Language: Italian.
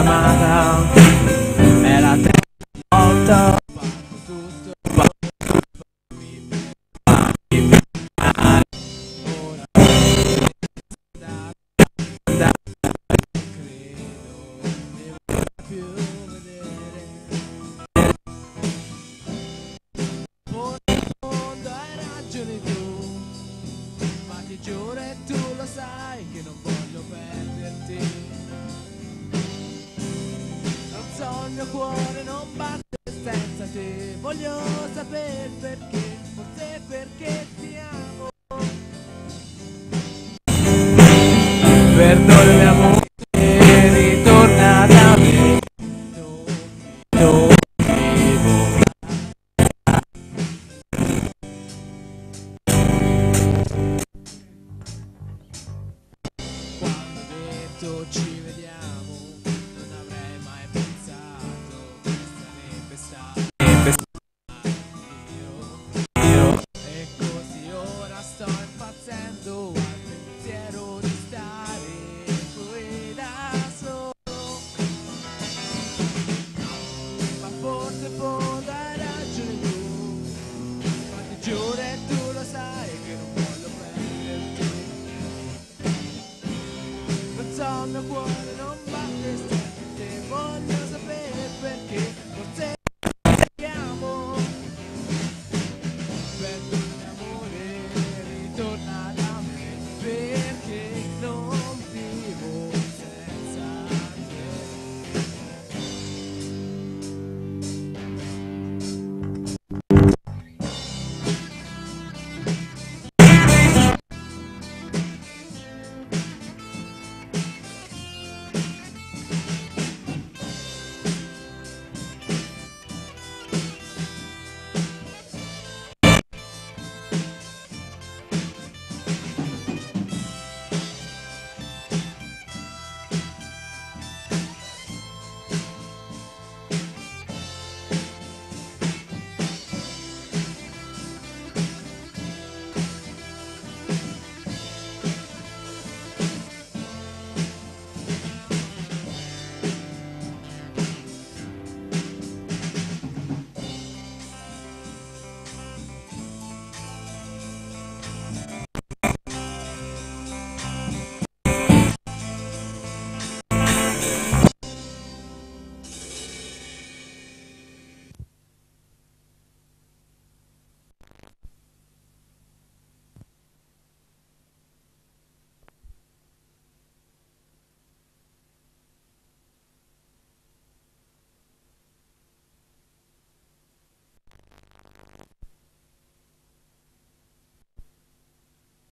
chiamata è la terza volta. Giuro e tu lo sai che non voglio perderti. Non so, il mio cuore non batte senza te. Voglio sapere perché, forse perché ti amo. Perdonami amore, ritorna da me. Quando ho detto ci vediamo, non avrei mai pensato che sarebbe stato io. E così ora sto impazzendo al pensiero di stare qui da solo. Ma forse poi hai ragione tu, ma ti giuro e tu lo sai che non voglio perderti. Non so, il mio cuore